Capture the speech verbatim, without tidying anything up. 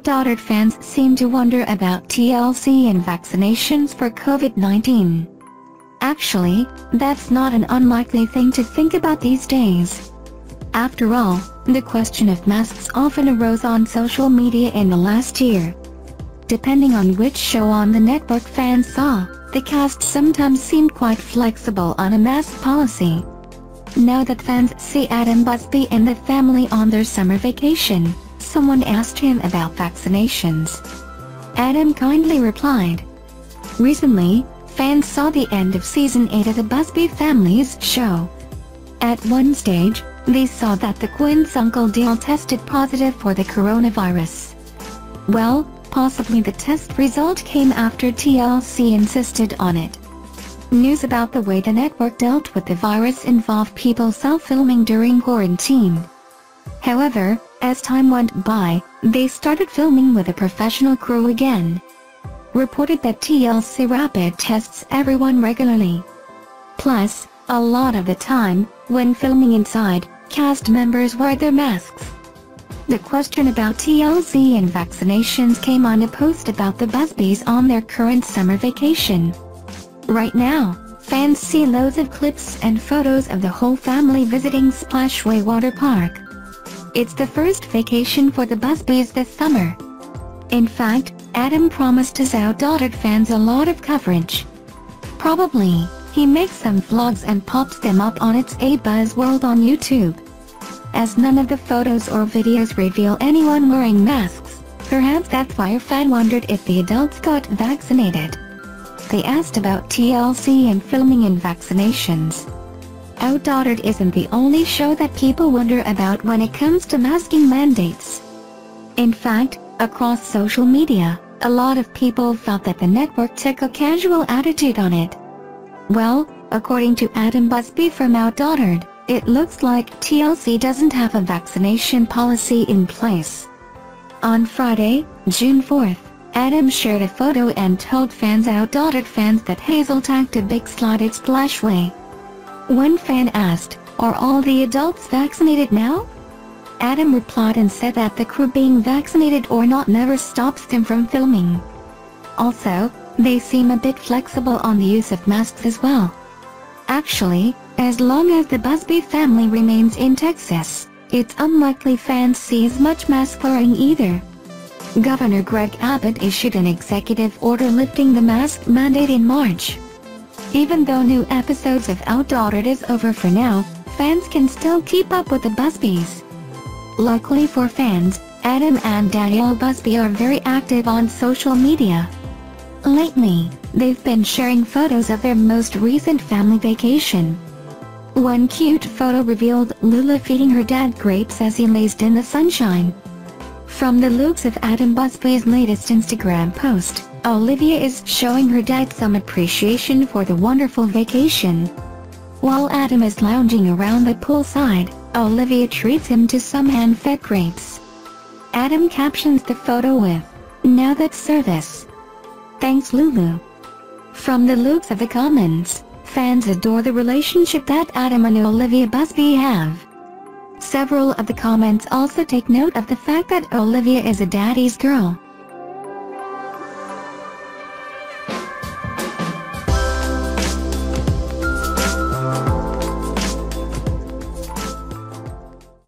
Outdated fans seem to wonder about T L C and vaccinations for COVID nineteen. Actually, that's not an unlikely thing to think about these days. After all, the question of masks often arose on social media in the last year. Depending on which show on the network fans saw, the cast sometimes seemed quite flexible on a mask policy. Now that fans see Adam Busby and the family on their summer vacation, someone asked him about vaccinations. Adam kindly replied. Recently, fans saw the end of season eight of the Busby family's show. At one stage, they saw that the Quinn's Uncle Dale tested positive for the coronavirus. Well, possibly the test result came after T L C insisted on it. News about the way the network dealt with the virus involved people self-filming during quarantine. However, as time went by, they started filming with a professional crew again. Reported that T L C rapid tests everyone regularly. Plus, a lot of the time, when filming inside, cast members wear their masks. The question about T L C and vaccinations came on a post about the Busbys on their current summer vacation. Right now, fans see loads of clips and photos of the whole family visiting Splashway Water Park. It's the first vacation for the Busbys this summer. In fact, Adam promised his Outdated fans a lot of coverage. Probably, he makes some vlogs and pops them up on It's a Buzz World on YouTube. As none of the photos or videos reveal anyone wearing masks, perhaps that's why a fan wondered if the adults got vaccinated. They asked about T L C and filming and vaccinations. Outdated isn't the only show that people wonder about when it comes to masking mandates. In fact, across social media, a lot of people felt that the network took a casual attitude on it. Well, according to Adam Busby from Outdated, it looks like T L C doesn't have a vaccination policy in place. On Friday, June fourth, Adam shared a photo and told fans Outdated fans that Hazel tagged a big slide at Splashway. One fan asked, "Are all the adults vaccinated now?" Adam replied and said that the crew being vaccinated or not never stops them from filming. Also, they seem a bit flexible on the use of masks as well. Actually, as long as the Busby family remains in Texas, it's unlikely fans see as much mask wearing either. Governor Greg Abbott issued an executive order lifting the mask mandate in March. Even though new episodes of Outdated is over for now, fans can still keep up with the Busbys. Luckily for fans, Adam and Danielle Busby are very active on social media. Lately, they've been sharing photos of their most recent family vacation. One cute photo revealed Lula feeding her dad grapes as he lazed in the sunshine. From the looks of Adam Busby's latest Instagram post, Olivia is showing her dad some appreciation for the wonderful vacation. While Adam is lounging around the poolside, Olivia treats him to some hand-fed grapes. Adam captions the photo with, "Now that's service. Thanks Lulu." From the looks of the comments, fans adore the relationship that Adam and Olivia Busby have. Several of the comments also take note of the fact that Olivia is a daddy's girl.